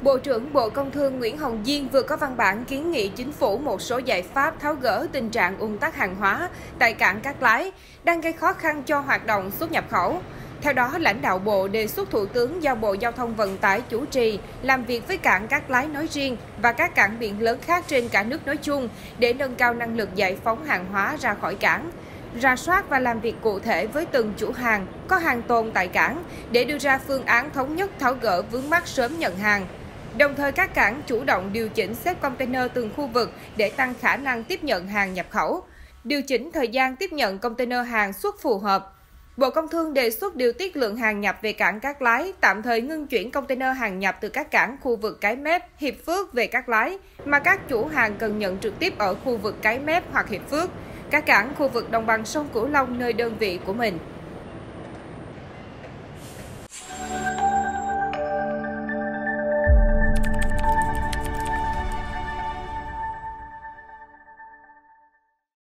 Bộ trưởng Bộ Công Thương Nguyễn Hồng Diên vừa có văn bản kiến nghị chính phủ một số giải pháp tháo gỡ tình trạng ùn tắc hàng hóa tại cảng Cát Lái, đang gây khó khăn cho hoạt động xuất nhập khẩu. Theo đó, lãnh đạo Bộ đề xuất Thủ tướng giao Bộ Giao thông Vận tải chủ trì làm việc với cảng Cát Lái nói riêng và các cảng biển lớn khác trên cả nước nói chung để nâng cao năng lực giải phóng hàng hóa ra khỏi cảng, rà soát và làm việc cụ thể với từng chủ hàng có hàng tồn tại cảng để đưa ra phương án thống nhất tháo gỡ vướng mắc sớm nhận hàng. Đồng thời, các cảng chủ động điều chỉnh xếp container từng khu vực để tăng khả năng tiếp nhận hàng nhập khẩu, điều chỉnh thời gian tiếp nhận container hàng xuất phù hợp. Bộ Công Thương đề xuất điều tiết lượng hàng nhập về cảng Cát Lái, tạm thời ngưng chuyển container hàng nhập từ các cảng khu vực Cái Mép, Hiệp Phước về Cát Lái, mà các chủ hàng cần nhận trực tiếp ở khu vực Cái Mép hoặc Hiệp Phước, các cảng khu vực đồng bằng sông Cửu Long nơi đơn vị của mình.